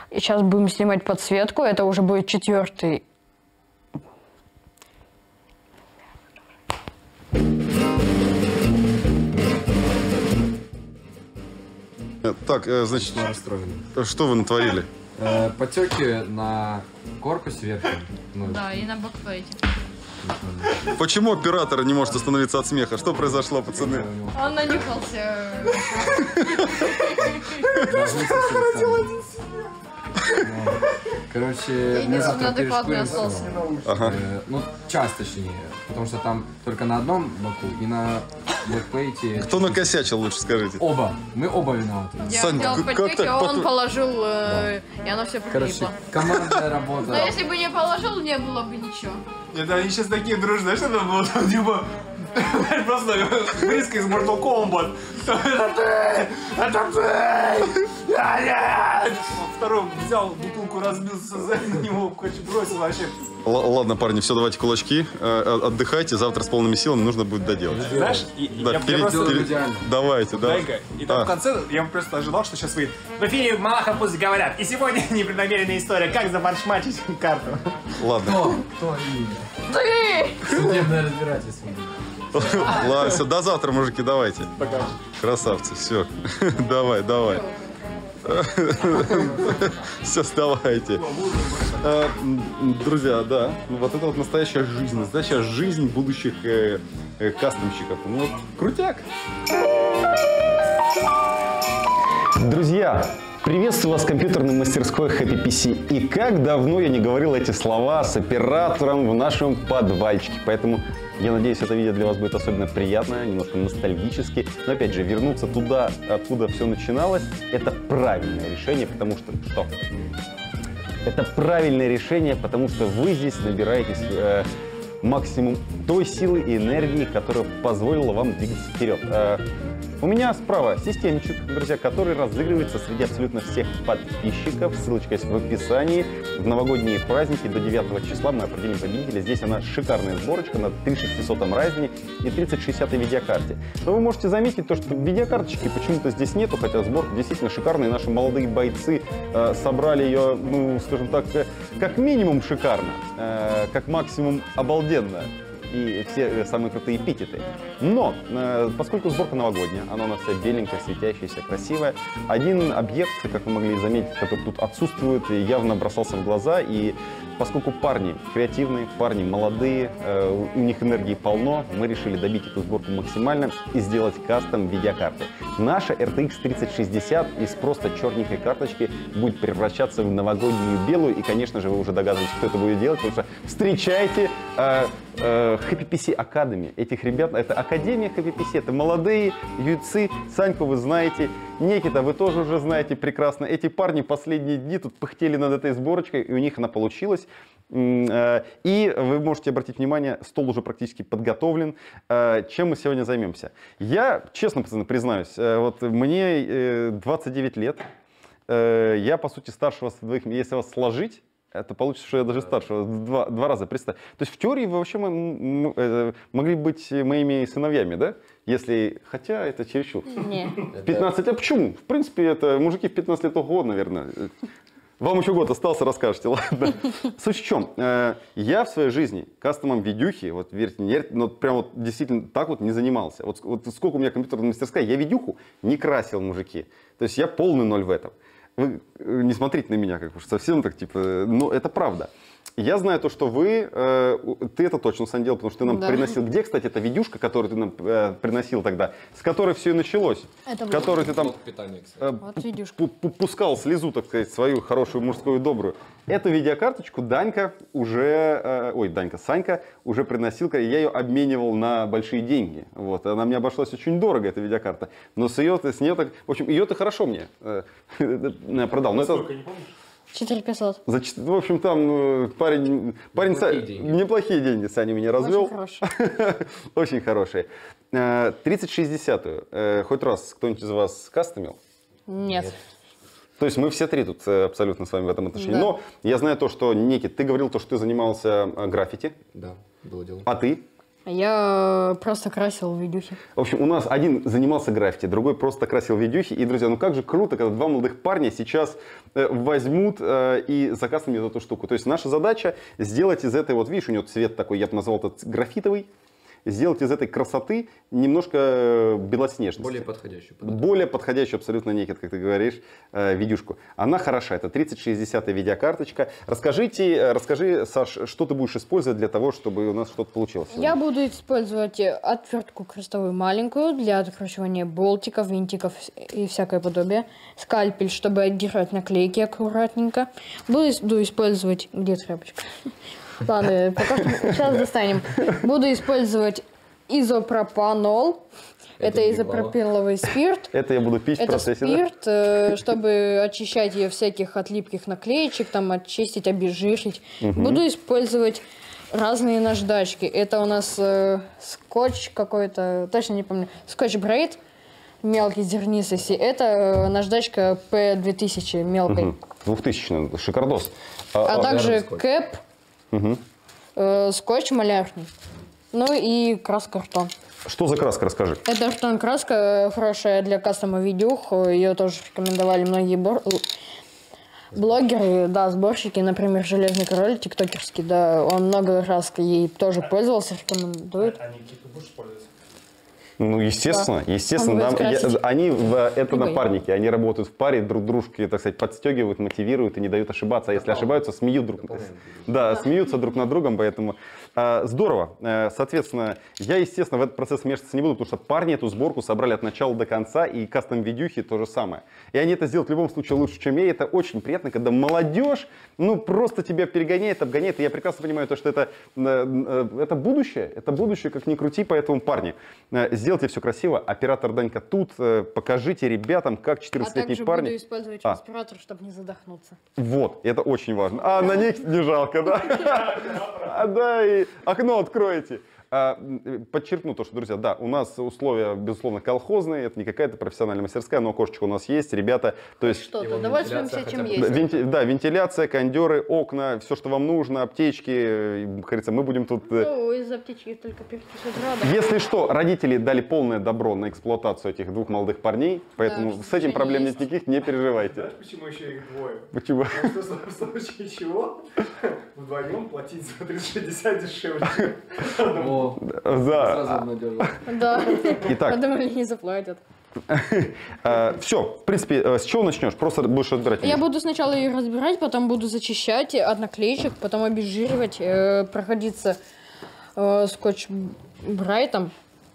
И сейчас будем снимать подсветку. Это уже будет 4-й. Так, значит, что вы натворили? Потеки на корпусе верхнем. Ну, Да, и на бэкфейте. Почему оператор не может остановиться от смеха? Что произошло, пацаны? Он нанюхался. короче, мы завтра адекватный перешкурим остался. Ага. Ну, час точнее. Потому что там только на одном боку и на бэкпейте. Кто накосячил, лучше скажите? Оба. Мы оба виноваты. Я Сань, сделал как подтеки, так а он потом- положил, и оно все Короче, прилипло. командная работа. Но если бы не положил, не было бы ничего. Это они сейчас такие дружные, что там было там, типа, просто вырезка из Mortal Kombat. Это ты! Второй взял бутылку, разбился за него, бросил вообще. Ладно, парни, все, давайте кулачки, отдыхайте, завтра с полными силами нужно будет доделать. Знаешь, Да, я просто... идеально. Давайте, да. Дай-ка. И там в конце я просто ожидал, что сейчас выйдет. В эфире Малахов пусть говорят. И сегодня непреднамеренная история, как зафаршматить карту. Ладно. Кто именно? Судебное разбирательство. Ладно, все, до завтра, мужики, давайте. Пока. Красавцы, все. Давай, давай. Все, вставайте. Друзья, да, вот это вот настоящая жизнь будущих кастомщиков. Ну вот, крутяк. Друзья, приветствую вас в компьютерной мастерской Happy PC. И как давно я не говорил эти слова с оператором в нашем подвальчике. Поэтому я надеюсь, это видео для вас будет особенно приятное, немножко ностальгически. Но опять же, вернуться туда, откуда все начиналось, это правильное решение, потому что... Что? Это правильное решение, потому что вы здесь набираетесь максимум той силы и энергии, которая позволила вам двигаться вперед. У меня справа системчик, друзья, который разыгрывается среди абсолютно всех подписчиков. Ссылочка есть в описании. В новогодние праздники до 9 числа мы определим победителя. Здесь она шикарная сборочка на 3600 Ryzen и 3060 видеокарте. Но вы можете заметить то, что видеокарточки почему-то здесь нету, хотя сборка действительно шикарная. Наши молодые бойцы собрали ее, ну, скажем так, как минимум шикарно, как максимум обалденно. И все самые крутые эпитеты. Но, поскольку сборка новогодняя, она у нас вся беленькая, светящаяся, красивая, один объект, как вы могли заметить, который тут отсутствует, явно бросался в глаза. И поскольку парни креативные, парни молодые, у них энергии полно, мы решили добить эту сборку максимально и сделать кастом видеокарты. Наша RTX 3060 из просто черненькой карточки будет превращаться в новогоднюю белую. И, конечно же, вы уже догадываетесь, кто это будет делать, потому что встречайте Happy PC Academy. Этих ребят, это Академия Happy PC, это молодые юйцы. Саньку вы знаете, Никита вы тоже уже знаете прекрасно. Эти парни последние дни тут пыхтели над этой сборочкой, и у них она получилась. И вы можете обратить внимание, стол уже практически подготовлен. Чем мы сегодня займемся? Я, честно, пацаны, признаюсь, вот мне 29 лет. Я, по сути, старше вас двоих. Если вас сложить, это получится, что я даже старше, два раза, представь. То есть в теории вы вообще могли быть моими сыновьями, да? Если, хотя это чересчур. Нет. 15 лет, почему? В принципе, это мужики в 15 лет год, наверное. Вам еще год остался, расскажете, ладно. Суть в чем? Я в своей жизни кастомом видюхи, вот верьте, не верьте, но прям вот действительно так вот не занимался. Вот сколько у меня компьютерная мастерская, я видюху не красил, мужики. То есть я полный ноль в этом. Вы не смотрите на меня, как уж совсем так, типа, но это правда. Я знаю то, что вы, ты это точно сам делал, потому что ты нам приносил. Где, кстати, эта видюшка, которую ты нам приносил тогда, с которой все и началось? Это которую ты там вот видюшка. пускал слезу, так сказать, свою хорошую мужскую добрую. Эту видеокарточку Данька уже, Санька уже приносил, я ее обменивал на большие деньги. Вот. Она мне обошлась очень дорого, эта видеокарта. Но с нее так, в общем, ее ты хорошо мне продал. Но это... 4500. В общем, там парень неплохие деньги Саня меня развел. Очень хорошие. Очень хорошие. 3060-ю. Хоть раз кто-нибудь из вас кастомил? Нет. То есть мы все три тут абсолютно с вами в этом отношении. Да. Но я знаю то, что, Никит, ты говорил то, что ты занимался граффити. Да, было дело. А ты? Я просто красил видюхи. В общем, у нас один занимался граффити, другой просто красил видюхи. И, друзья, ну как же круто, когда два молодых парня сейчас возьмут и закастят мне эту штуку. То есть наша задача сделать из этой, вот видишь, у него цвет такой, я бы назвал это графитовый, сделать из этой красоты немножко белоснежности. Более подходящую. Более подходящую абсолютно некид, как ты говоришь, видюшку. Она хороша, это 3060 видеокарточка. Расскажи, Саш, что ты будешь использовать для того, чтобы у нас что-то получилось? Я буду использовать отвертку крестовую маленькую для откручивания болтиков, винтиков и всякое подобие. Скальпель, чтобы отдирать наклейки аккуратненько. Буду использовать... Где тряпочка? Ладно, пока что сейчас достанем. Буду использовать изопропанол. Это изопропиловый спирт. Это я буду пить в Это процессе, спирт, чтобы очищать ее всяких отлипких наклеечек, там очистить, обезжирить. Буду использовать разные наждачки. Это у нас скотч какой-то, точно не помню, скотч-брейд, мелкий, зернистый. Это наждачка P2000 мелкой. 2000, шикардос. А также скотч. кэп, скотч малярный. Ну и краска-картон. Что за краска, расскажи. Это картон-краска хорошая для кастома видюх. Ее тоже рекомендовали многие блогеры, да, сборщики. Например, Железный Король, тиктокерский, да, он много раз ей тоже пользовался, рекомендует. А Никита будешь пользоваться? Ну, естественно, Да. естественно. Он Да, будет красить. они это Ой. напарники, они работают в паре, друг дружки, так сказать, подстегивают, мотивируют и не дают ошибаться. А если ошибаются, смеют друг друга. Да, смеются друг над другом, поэтому здорово. Соответственно, я, естественно, в этот процесс вмешиваться не буду, потому что парни эту сборку собрали от начала до конца, и кастом-видюхи то же самое. И они это сделают в любом случае лучше, чем я. И это очень приятно, когда молодежь, ну, просто тебя перегоняет, обгоняет. И я прекрасно понимаю то, что это будущее, как ни крути, поэтому, парни, сделайте все красиво. Оператор Данька тут, покажите ребятам, как А 14-летние также парни... буду использовать респиратор, чтобы не задохнуться. Вот, это очень важно. А на них не жалко, да? Да, и окно откроете. Подчеркну то, что, друзья, да, у нас условия, безусловно, колхозные, это не какая-то профессиональная мастерская, но окошечко у нас есть, ребята, то есть... Что-то, довольствуемся, чем хотя бы. есть. Да, вентиляция, кондеры, окна, все, что вам нужно, аптечки, как говорится, мы будем тут... Ну, из аптечки только перепишут рада. Если что, родители дали полное добро на эксплуатацию этих двух молодых парней, поэтому Да, с этим проблем нет есть. никаких, не переживайте. Знаешь, почему еще их двое? Почему? Потому что в случае чего вдвоем платить за 360 дешевле. О, Да. сразу обнадежил. Да. Итак, Подумали, не заплатят. все, в принципе, с чего начнешь? Просто будешь разбирать. Я буду сначала ее разбирать, потом буду зачищать от наклеечек, потом обезжиривать, проходиться скотч-брайтом.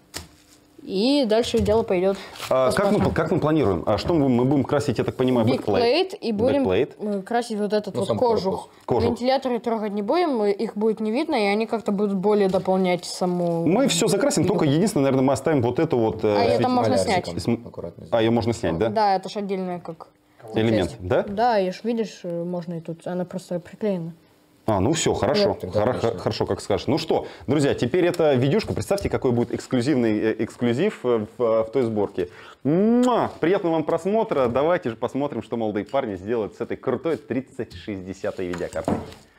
И дальше дело пойдет. Как мы планируем? Что мы будем красить, я так понимаю, Бэкплейт, и будем Бэкплейт. красить вот этот Ну, вот сам кожух. корпус. Вентиляторы трогать не будем, их будет не видно, и они как-то будут более дополнять саму... Мы все закрасим, только единственное, наверное, мы оставим вот эту вот... это можно снять. Аккуратно. ее можно снять, да? Да, это ж отдельная как... Элемент, часть. да? Да, и ж видишь, можно и тут, она просто приклеена. Ну все, хорошо. Тогда отлично. Хорошо, как скажешь. Ну что, друзья, теперь эта видюшка. Представьте, какой будет эксклюзивный эксклюзив в той сборке. Приятного вам просмотра. Давайте же посмотрим, что молодые парни сделают с этой крутой 3060 видеокартой.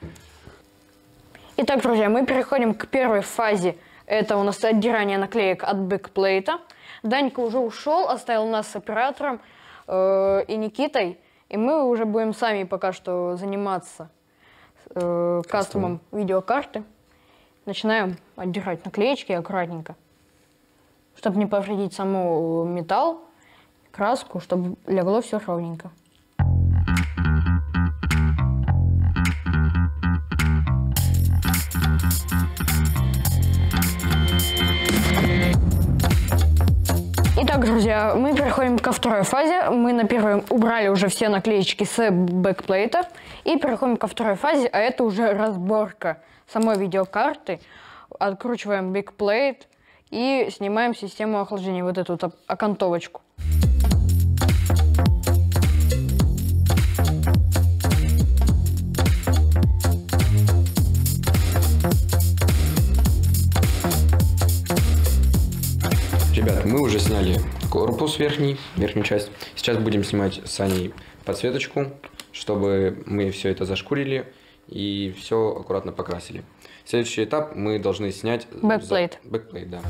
Итак, друзья, мы переходим к первой фазе. Это у нас отдирание наклеек от бэкплейта. Данька уже ушел, оставил нас с оператором и Никитой. И мы уже будем сами пока что заниматься кастомом видеокарты. Начинаем отдирать наклеечки аккуратненько, чтобы не повредить саму металл, краску, чтобы легло все ровненько. Итак, друзья, мы переходим ко второй фазе. Мы на первой убрали уже все наклеечки с бэкплейта. И переходим ко второй фазе, а это уже разборка самой видеокарты. Откручиваем бэкплейт и снимаем систему охлаждения, вот эту вот окантовочку. Ребят, мы уже сняли корпус верхнюю часть. Сейчас будем снимать с Аней подсветочку, чтобы мы все это зашкурили и все аккуратно покрасили. Следующий этап мы должны снять... Бэкплейт. Бэкплейт, да.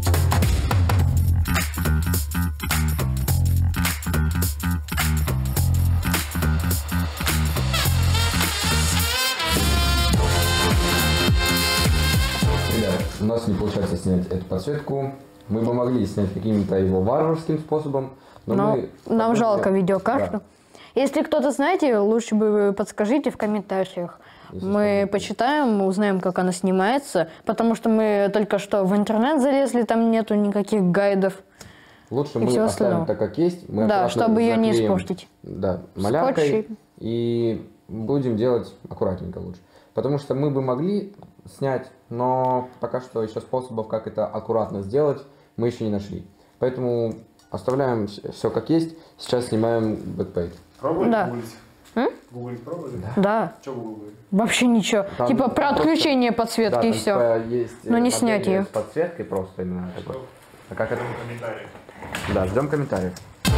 Ребят, у нас не получается снять эту подсветку. Мы бы могли снять каким-то его варварским способом, но нам жалко видеокарту. Да. Если кто-то знаете, лучше бы вы подскажите в комментариях. Мы почитаем, узнаем, как она снимается, потому что мы только что в интернет залезли, там нету никаких гайдов. Лучше И мы всё оставим остальное. так, как есть. Мы Да, аккуратно чтобы её не заклеим, испортить. Да, маляркой. Скотчем. И будем делать аккуратненько лучше. Потому что мы бы могли снять, но пока что еще способов, как это аккуратно сделать, мы еще не нашли. Поэтому оставляем все как есть. Сейчас снимаем бэкплейт. Пробовали Да. гуглить? Гуглить пробовали? Да, Что вы гуглили? вообще ничего. Там Типа про просто- отключение Да, подсветки и там, все. типа, есть Но не модели снять её. с подсветкой просто именно такой. А как это? Комментарии. Да, ждем комментариев.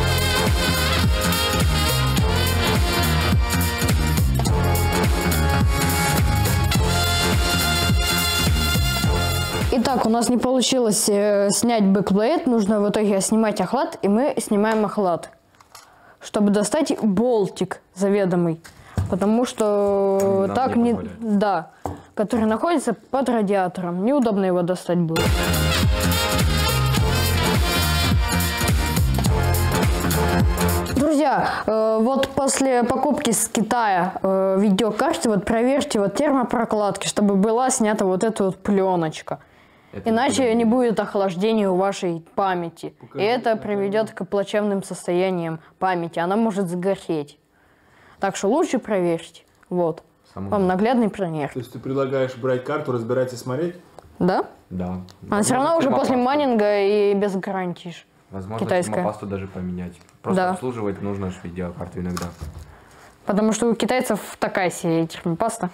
Итак, у нас не получилось снять бэкплейт, нужно в итоге снимать охлад, и мы снимаем охлад, чтобы достать болтик заведомый, потому что Нам так не не, позволяет. да, который находится под радиатором, неудобно его достать будет. Друзья, вот после покупки с Китая видеокарты, вот проверьте вот термопрокладки, чтобы была снята вот эта вот пленочка. Это Иначе не будет охлаждения у вашей памяти. И это приведет к плачевным состояниям памяти. Она может сгореть. Так что лучше проверьте. Вот. Саму- Вам наглядный пример. То есть ты предлагаешь брать карту, разбирать и смотреть? Да? Да. А все равно уже после майнинга и без гарантии. ж. Возможно, китайская. термопасту даже поменять. Просто Да. обслуживать нужно же видеокарту иногда. Потому что у китайцев такая серия термопаста.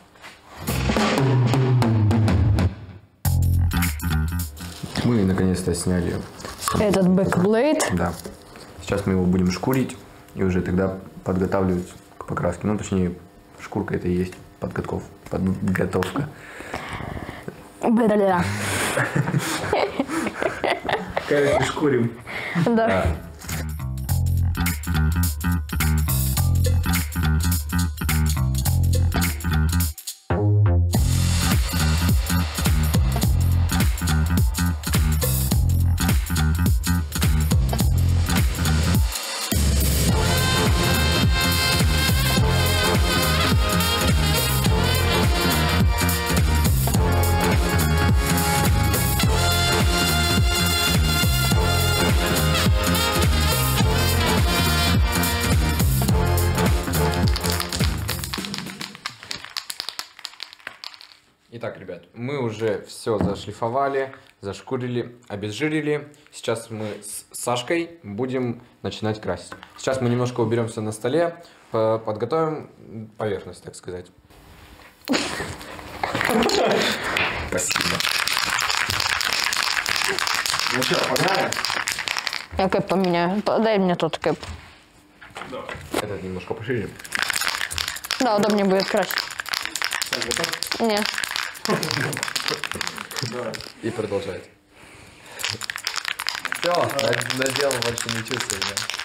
Мы наконец-то сняли. Этот бэкблейд. Да. Сейчас мы его будем шкурить и уже тогда подготавливать к покраске. Ну, точнее, шкурка это и есть подготовка. Бля-ля-ля. Короче, шкурим. Да. Итак, ребят, мы уже все зашлифовали, зашкурили, обезжирили. Сейчас мы с Сашкой будем начинать красить. Сейчас мы немножко уберемся на столе, подготовим поверхность, так сказать. Спасибо. Ну что, погнали? Я кэп поменяю. Дай мне тот кэп. Этот немножко пошире. Да, удобнее будет красить. Нет. И продолжает. Все, надел, больше не чувствую,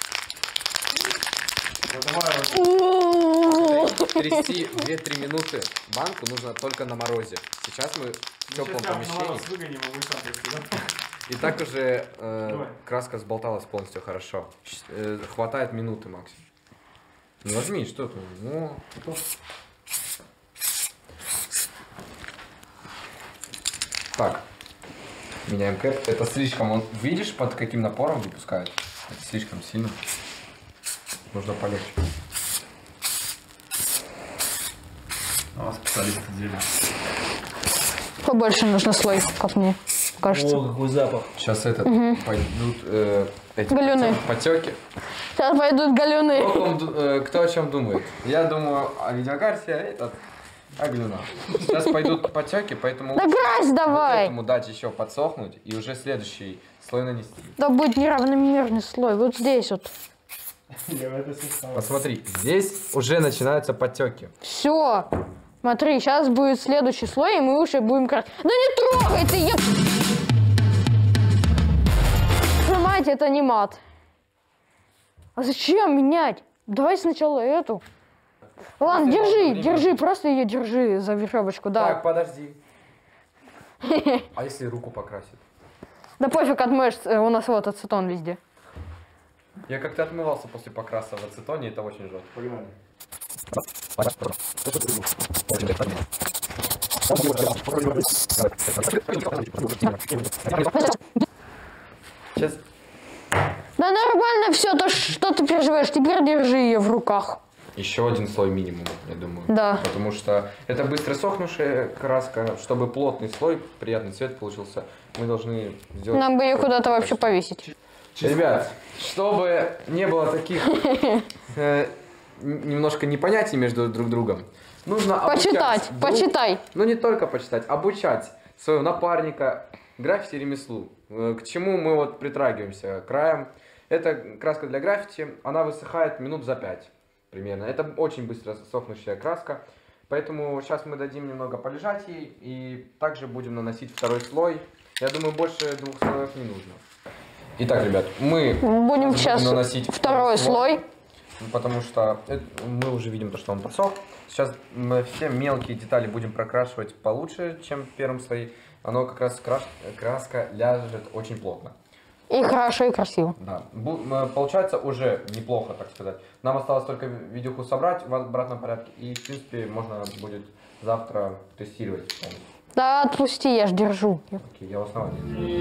да. Трясти 2-3 минуты банку нужно только на морозе. Сейчас мы в теплом помещении. Выгоним, а вы сам пришли, да? И так уже краска сболталась полностью хорошо. Хватает минуты максимум. Ну возьми, что ты? Ну, так, меняем кэп. Это слишком, он, видишь, под каким напором выпускает? Это слишком сильно. Нужно полегче. А, специалисты делят. Побольше нужно слой, как мне кажется. О, какой запах. Сейчас пойдут эти Галюны. потеки. Сейчас пойдут галюны. Кто о чем думает? Я думаю о видеокарте, а этот о галюнах. Сейчас пойдут потеки, поэтому Да крась вот давай! этому дать еще подсохнуть и уже следующий слой нанести. Да будет неравномерный слой. Вот здесь вот. Я в это слышал. Посмотри, здесь уже начинаются потеки. Все. Смотри, сейчас будет следующий слой, и мы уже будем красить. Да не трогай ты, еб... Понимаете, это не мат. А зачем менять? Давай сначала эту. Ладно, держи, просто ее держи за веревочку, да. Так, подожди. А если руку покрасит? Да пофиг, отмоешь, у нас вот ацетон везде. Я как-то отмывался после покраса в ацетоне, это очень жестко. Погнали. Сейчас. Да нормально все, то что ты переживаешь, теперь держи ее в руках. Еще один слой минимум, я думаю. Да. Потому что это быстро сохнувшая краска. Чтобы плотный слой, приятный цвет получился, мы должны сделать... Нам бы ее куда-то вообще повесить. Ребят, чтобы не было таких немножко непонятий между друг другом, нужно Почитать, почитай. Ну не только почитать, обучать своего напарника граффити ремеслу. К чему мы вот притрагиваемся краем. Это краска для граффити, она высыхает минут за 5 примерно. Это очень быстро сохнущая краска. Поэтому сейчас мы дадим немного полежать ей и также будем наносить второй слой. Я думаю, больше 2 слоев не нужно. Итак, ребят, мы будем сейчас наносить второй слой. Потому что мы уже видим то, что он подсох. Сейчас мы все мелкие детали будем прокрашивать получше, чем в первом слое. Оно как раз краска ляжет очень плотно. И хорошо, и красиво. Да. Получается уже неплохо, так сказать. Нам осталось только видюху собрать в обратном порядке. И, в принципе, можно будет завтра тестировать. Да отпусти, я ж держу. Окей, я в основании.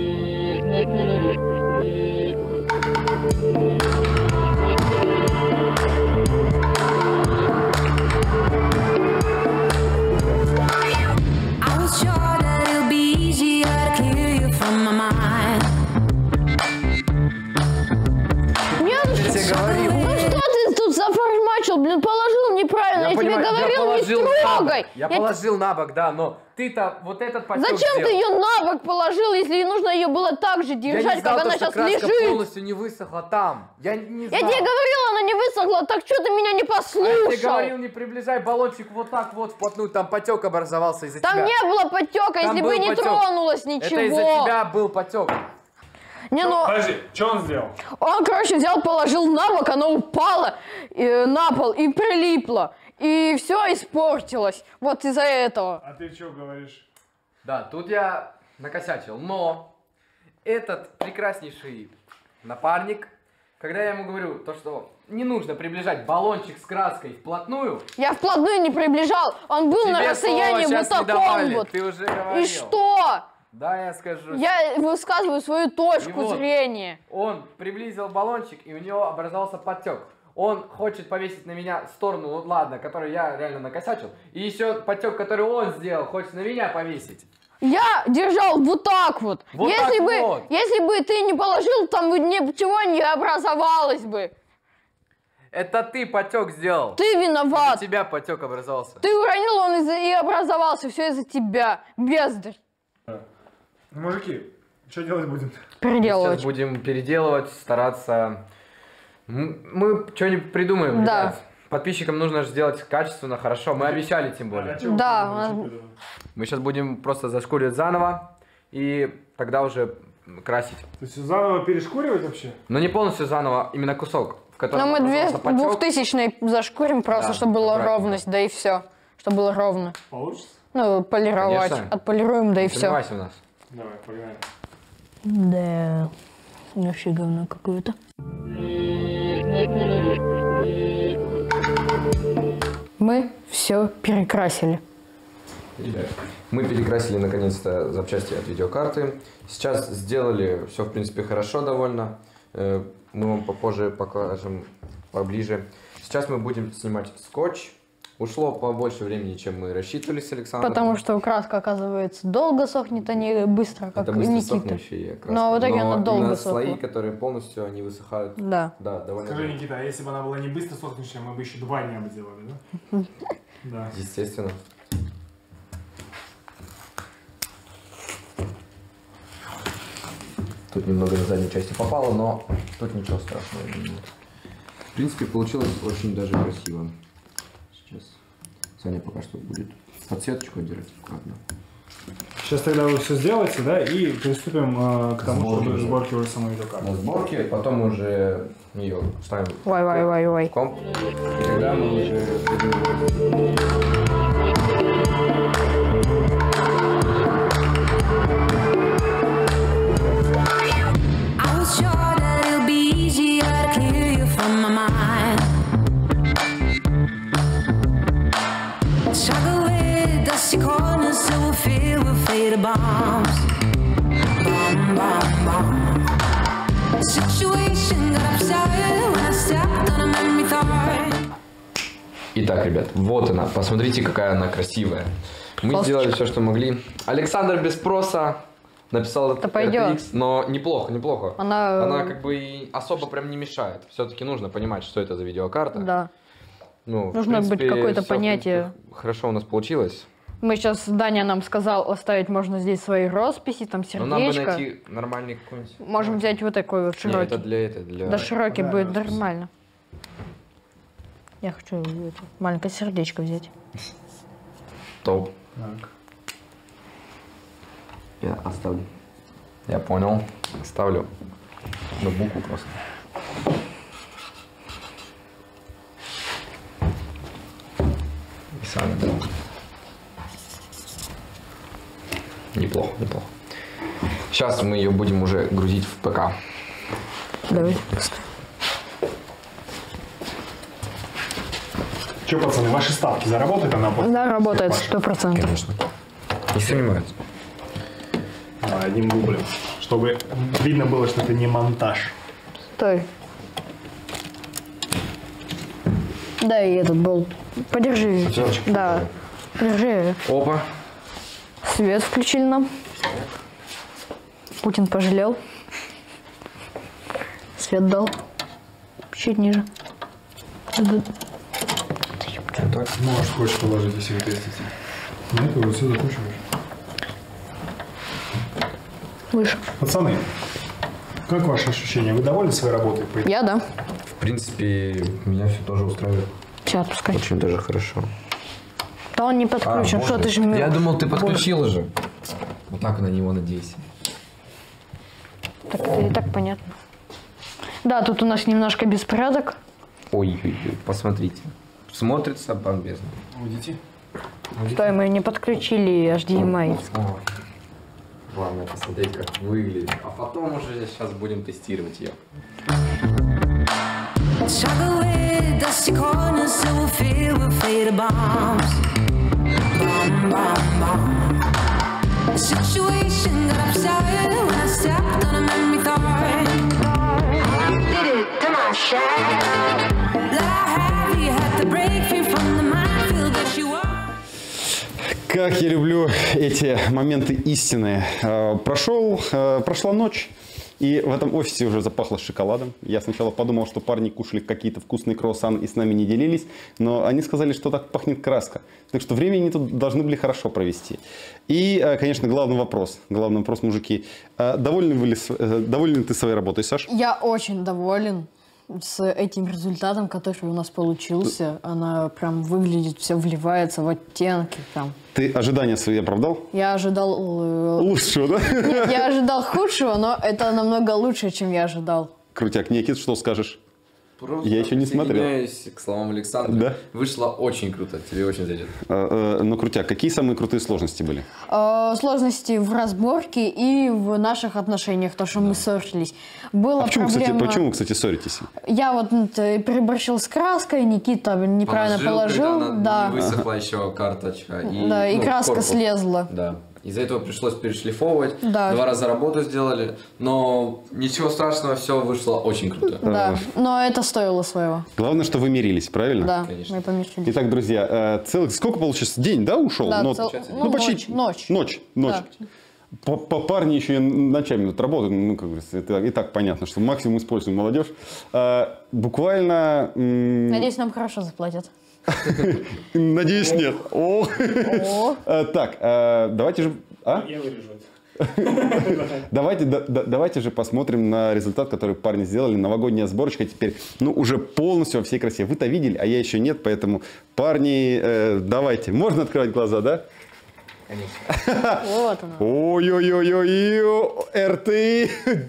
Блин, положил неправильно, я тебе говорил, не трогай. Я положил на бок, да, но ты-то вот этот потек Зачем сделал. ты ее на бок положил, если нужно ее было так же держать, как она сейчас лежит? Полностью не высохла там. Я не знал. Я тебе говорил, она не высохла, так что ты меня не послушал? Я тебе говорил, не приближай баллончик вот так вот вплотную, там потек образовался из-за тебя. Там не было потека, Там если бы не потек. тронулось ничего. Это из-за тебя был потек. Не, ну, Подожди, что он сделал? он, короче, взял, положил на бок, оно упало на пол и прилипло. И все испортилось. Вот из-за этого. А ты что говоришь? Да, тут я накосячил, но этот прекраснейший напарник, когда я ему говорю, то что не нужно приближать баллончик с краской вплотную. Я вплотную не приближал, он был тебе на расстоянии слово вот сейчас не таком давали, вот. ты уже говорил. И что? Да, я скажу. Я высказываю свою точку вот. зрения. Он приблизил баллончик, и у него образовался подтек. Он хочет повесить на меня сторону, вот ладно, которую я реально накосячил. И еще подтек, который он сделал, хочет на меня повесить. Я держал вот так вот. Вот если так бы, вот. если бы ты не положил, там бы ничего не образовалось бы. Это ты потек сделал. Ты виноват. У тебя потек образовался. Ты уронил, он и образовался. Все из-за тебя. Бездарь. Мужики, что делать будем? Переделывать. Сейчас будем переделывать, стараться. Мы что-нибудь придумаем, Да. ребят. Подписчикам нужно же сделать качественно, хорошо. Мы обещали тем более. Да. Мы сейчас будем просто зашкуривать заново и тогда уже красить. То есть заново перешкуривать вообще? Но не полностью заново, именно кусок, в котором Но мы образовался потек. 2000-й зашкурим просто, Да, чтобы была аккуратненько. ровность, да и все. Чтобы было ровно. Получится? Ну, полировать. Конечно. Отполируем, да и Не все. сомневайся в нас. Давай, погнали. Да. Вообще говно какое-то. Мы все перекрасили. Ребят, мы перекрасили наконец-то запчасти от видеокарты. Сейчас сделали все, в принципе, хорошо довольно. Мы вам попозже покажем поближе. Сейчас мы будем снимать скотч. Ушло побольше времени, чем мы рассчитывали с Александром. Потому что краска, оказывается, долго сохнет, а не быстро, как это быстро Никита. сохнущая краска. Но в итоге она долго именно сохла. слои, которые полностью они высыхают. Да. Да, довольно Скажи, долго. Никита, а если бы она была не быстро сохнущая, мы бы еще 2 дня бы делали, да? Да. Естественно. Тут немного на задней части попало, но тут ничего страшного нет. В принципе, получилось очень даже красиво. Сейчас Саня пока что будет Подсветочку делать аккуратно. Сейчас тогда вы все сделаете, да, и приступим к тому, Сборке чтобы уже. сборки уже самой видеокарты. На сборке, потом мы уже ее ставим Вай. в комп. И тогда мы уже будем... I was sure that it'll be easier to clear you from my mind. Struggle with dusty corners so we'll fill with faded bombs. Bomb. Situation got upset when I stepped on a memory thought. Итак, ребят, вот она. Посмотрите, какая она красивая. Мы сделали все, что могли. Александр без спроса написал этот пойдет. RTX, но неплохо. Она как бы и особо прям не мешает. Все-таки нужно понимать, что это за видеокарта. Да. Ну, в Нужно быть принципе, какое-то всё, в принципе, понятие. Хорошо у нас получилось. Мы сейчас, Даня нам сказал, оставить можно здесь свои росписи, там Но нам бы сердечко. найти нормальный какой-нибудь... Можем взять вот такой вот Не, широкий. это для... Да, широкий Да, будет роспись. нормально. Я хочу это, маленькое сердечко взять. Топ. Так. Я оставлю. Я понял. Ставлю на букву просто. И сами, да. Неплохо. Сейчас мы ее будем уже грузить в ПК. Давай. Че, пацаны, ваши ставки заработают она? Да, работает Паша? 100%. Конечно. Не сомневаюсь. Одним рублем. Чтобы видно было, что это не монтаж. Стой. Да, и этот болт. Подержи. Да. Подержи. Опа. Свет включили нам. Путин пожалел. Свет дал. Чуть ниже. Так. Может, хочешь положить, если вы тестите. Нет, вы все закручиваешь. Выше. Пацаны, как ваши ощущения? Вы довольны своей работой? Я, да. В принципе, меня все тоже устраивает. Сейчас отпускай. Очень даже хорошо. Да он не подключен. Что ты жмешь? Я думал, ты подключила же. Вот так на него надейся. Так это и так понятно. Да, тут у нас немножко беспорядок. Ой-ой-ой, посмотрите. Смотрится бомбезно. Уйдите. Стой, мы не подключили HDMI. Ой. Главное посмотреть, как выглядит. А потом уже сейчас будем тестировать ее. Struggle with dusty corners so we'll fill with faded bombs. Bomb. Situation got upset when I stepped on a memory thought. Did it to my shadow. That I have you had to break free from the minefield that you are. Как я люблю эти моменты истины. Прошла ночь, и в этом офисе уже запахло шоколадом. Я сначала подумал, что парни кушали какие-то вкусные круассаны и с нами не делились, но они сказали, что так пахнет краска. Так что время они тут должны были хорошо провести. И, конечно, главный вопрос, мужики. Довольны ты своей работой, Саш? Я очень доволен с этим результатом, который у нас получился. Она прям выглядит, все вливается в оттенки. Прям. Ты ожидания свои оправдал? Я ожидал... Лучшего, да? Нет, я ожидал худшего, но это намного лучше, чем я ожидал. Крутяк. Никит, что скажешь? Просто Я еще не смотрел. присоединяюсь к словам Александра. Да? Вышло очень круто, тебе очень зайдет. Ну, Крутяк, какие самые крутые сложности были? Сложности в разборке и в наших отношениях, то, что мы ссорились. Была проблема... Почему, кстати, ссоритесь? Я вот переборщил с краской, Никита неправильно положил. Когда Да. не высохла еще карточка. И, Да, и ну, краска корпус. слезла. Да. Из-за этого пришлось перешлифовывать. Да. 2 раза работу сделали. Но ничего страшного, все вышло очень круто. Да, но это стоило своего. Главное, что вы мирились, правильно? Да, Конечно. мы помирились. Итак, друзья, сколько получится? День, да, ушел? Да, Ну, ночь. Ночь. Да. По парни еще и ночами тут работают. Ну, как говорится, это и так понятно, что максимум используем молодежь. Буквально... Надеюсь, нам хорошо заплатят. Надеюсь, нет. Так, давайте же... Я вырежу это. Давайте же посмотрим на результат, который парни сделали. Новогодняя сборочка теперь, ну, уже полностью во всей красе. Вы-то видели, а я еще нет, поэтому, парни, давайте. Можно открывать глаза, да? Конечно. Вот она. Ой-ой-ой-ой-ой, RT.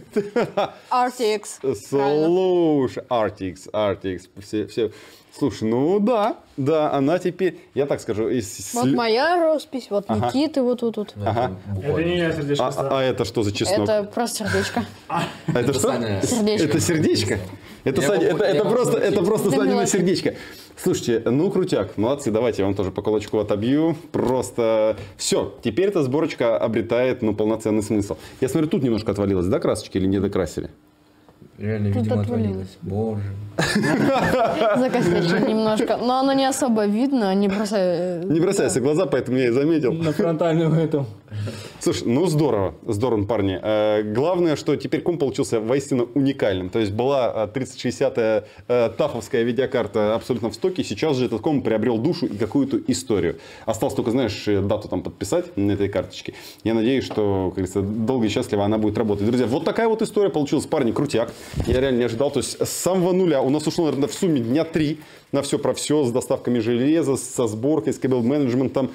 RTX. Слушай, RTX. Все. Слушай, ну да, она теперь, я так скажу, Вот моя роспись, вот Никиты вот тут. Ага. Это не я сердечко ставлю. А это что за чеснок? Это просто сердечко. Это что? Саня. Сердечко. Это сердечко? Это, Я Саня, могу- это я могу просто, крутить. это просто Да Санина мелочи. сердечко. Слушайте, ну крутяк, молодцы, давайте я вам тоже по кулачку отобью. Просто все, теперь эта сборочка обретает, ну, полноценный смысл. Я смотрю, тут немножко отвалилось, да, красочки или не докрасили? Реально, Тут видимо, отвалилось. отвалилось. Боже. Закосячил немножко. Но оно не особо видно, не бросай. Не бросайся в глаза, поэтому я и заметил. На фронтальном этом. Слушай, ну здорово, парни. Главное, что теперь комп получился воистину уникальным. То есть была 3060 тафовская видеокарта абсолютно в стоке. Сейчас же этот комп приобрел душу и какую-то историю. Осталось только, знаешь, дату там подписать на этой карточке. Я надеюсь, что, как говорится, долго и счастливо она будет работать. Друзья, вот такая вот история получилась, парни, крутяк. Я реально не ожидал. То есть с самого нуля у нас ушло, наверное, в сумме дня 3 на все про все, с доставками железа, со сборкой, с кабел-менеджментом,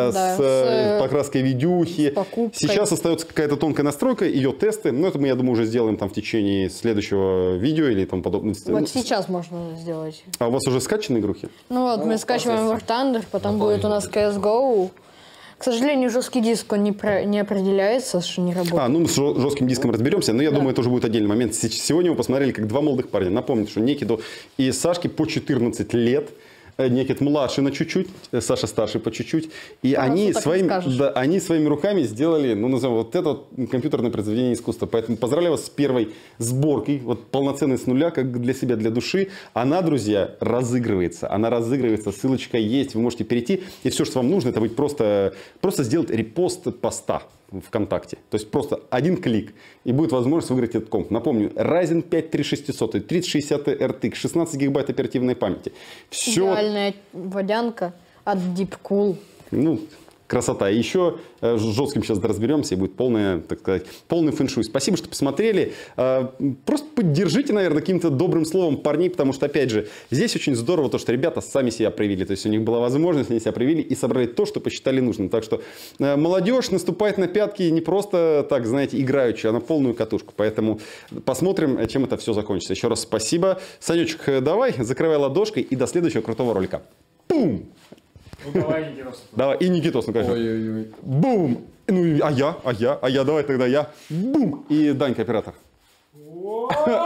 с покраской видюхи. с покупкой. Сейчас остается какая-то тонкая настройка, ее тесты. Но это мы, я думаю, уже сделаем там в течение следующего видео или тому подобное. Вот сейчас можно сделать. А у вас уже скачаны игрухи? Ну вот, мы скачиваем War Thunder, потом будет у нас CSGO. К сожалению, жесткий диск, он не определяется, что не работает. Ну мы с жестким диском разберемся, но я думаю, это уже будет отдельный момент. Сегодня мы посмотрели, как два молодых парня. Напомню, что Некиду и Сашке по 14 лет. Некит младший на чуть-чуть, Саша старший по чуть-чуть. И они так не скажешь. своими руками сделали, ну, назовем, вот это вот компьютерное произведение искусства. Поэтому поздравляю вас с первой сборкой, вот полноценной с нуля, как для себя, для души. Она, друзья, разыгрывается. Она разыгрывается, ссылочка есть, вы можете перейти. И все, что вам нужно, это будет просто сделать репост поста ВКонтакте. То есть просто один клик, и будет возможность выиграть этот комп. Напомню, Ryzen 5 3600, 3060 RTX, 16 гигабайт оперативной памяти. Все, Идеальная водянка от Deepcool. ну, красота. И еще с жестким сейчас разберемся, и будет полный фэншуй. Спасибо, что посмотрели. Просто поддержите, наверное, каким-то добрым словом парней, потому что, опять же, здесь очень здорово то, что ребята сами себя проявили. То есть у них была возможность, они себя проявили и собрали то, что посчитали нужным. Так что молодежь наступает на пятки не просто так, знаете, играючи, а на полную катушку. Поэтому посмотрим, чем это все закончится. Еще раз спасибо. Санечек, давай, закрывай ладошкой и до следующего крутого ролика. Пум! Ну давай, Никитос. Давай, и Никитос, ну конечно. Ой-ой-ой. Бум! Ну, а я, давай тогда я. Бум! И Данька, оператор.